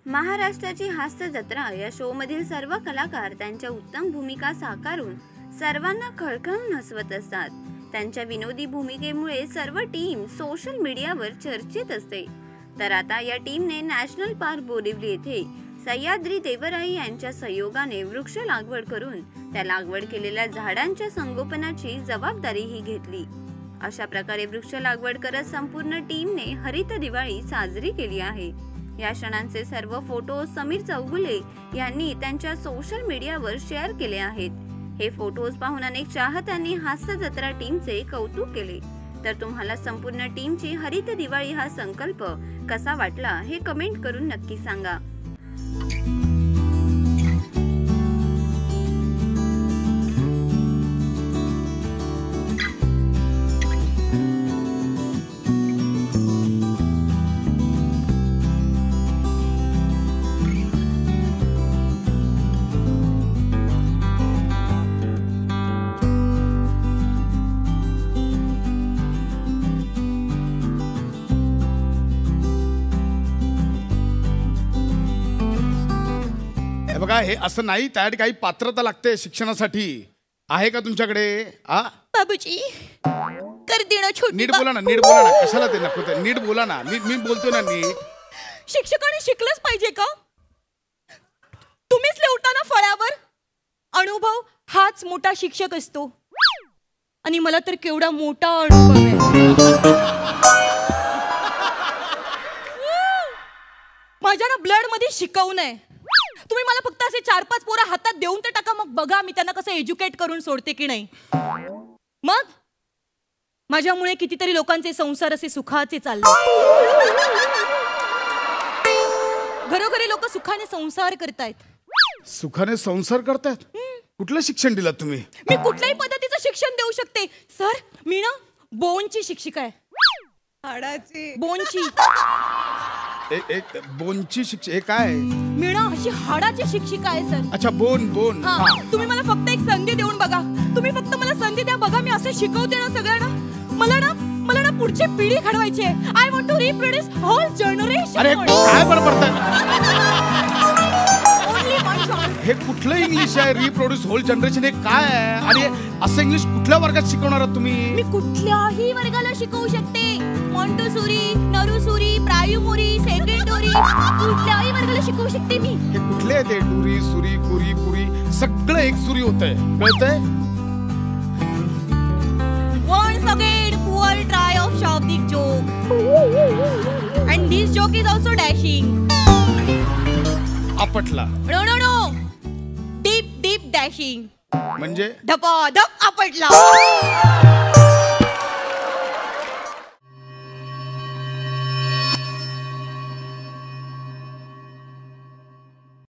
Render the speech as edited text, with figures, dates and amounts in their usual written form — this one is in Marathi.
महाराष्ट्राची हास्य जत्रा या शो मधील सर्व कलाकार त्यांच्या उत्तम भूमिका साकारून सर्वांना खळखळून हसवत असतात। त्यांच्या विनोदी भूमिकेमुळे सर्व टीम सोशल मीडियावर चर्चेत असते। तर आता या टीमने नॅशनल पार्क बोरिवली येथे सह्याद्री देवराई यांच्या सहयोगाने वृक्ष लागवड करून त्या लागवड केलेल्या झाडांच्या संगोपनाची जबाबदारीही घेतली। अशा प्रकारे वृक्ष लागवड करत संपूर्ण टीमने हरित दिवाळी साजरी केली आहे। या क्षणांचे सर्व फोटो समीर चौगुले यांनी त्यांच्या सोशल मीडियावर शेअर केले आहेत। हे फोटोज पाहून अनेक चाहत्यांनी हास्य जत्रा टीमचे कौतुक केले। तर तुम्हाला संपूर्ण टीमची हरित दिवाळी हा संकल्प कसा वाटला हे कमेंट करून नक्की सांगा। बघा हे असं नाही, त्यासाठी काही पात्रता लागते शिक्षणासाठी। आहे का तुमच्याकडे? बाबूजी कर देना छोटी। नीट बोला ना, नीट बोला ना, कशाला ते नको ते नीट बोला ना। मी बोलतो ना नीट। शिक्षकांनी शिकलंच पाहिजे का? तुम्हीच लिहता ना फळ्यावर, अनुभव हाच मोठा शिक्षक असतो। आणि मला तर केवढा मोठा अनुभव आहे। माझ्या ना ब्लड मध्ये शिकवू नये। तुम्ही मला फक्त असे 4-5 पोरं हातात देऊन तर टाका, मग बघा मी त्यांना कसं एज्युकेट करून सोडते की नाही। मग माझ्यामुळे कितीतरी लोकांचे संसार असे सुखाचे चालले। घरोघरी लोक सुखाने संसार करतायत। सुखाने संसार करतायत? कुठलं शिक्षण दिलं तुम्ही? मी कुठल्याही पद्धतीचं शिक्षण देऊ शकते सर। मी ना बोनची शिक्षिका आहे। हाडाची बोनची एक बोनची शिक्षक? हे काय? मी ना अशी हाडाची शिक्षिका आहे सर। अच्छा बोन बोन। तुम्ही मला फक्त एक संधी देऊन बघा। तुम्ही फक्त मला संधी द्या, बघा मी असं शिकवते ना सगळ्यांना। मला ना पुढची पिढी घडवायची आहे। I want to reproduce whole generation. अरे काय बडबडताय? हे कुठलं इंग्लिश आहे? रिप्रोड्यूस होल जनरेशन हे काय आहे? आणि असं इंग्लिश कुठल्या वर्गात शिकवणार आहात तुम्ही? मी कुठल्याही वर्गाला शिकवू शकते। मॉन्टेसोरी, नरुसुरी, प्रायमरी, सेकंडरी, कुठल्याही वर्गाला शिकवू शकते मी। हे कुठले ते डुरी सुरी कुरी पुरी सगळं एक सुरी होतंय, कळतंय? Once again, poor try of Shabdik joke. And this joke is also dashing. आपटला? No. Deep dashing. म्हणजे धपाधप आपटला।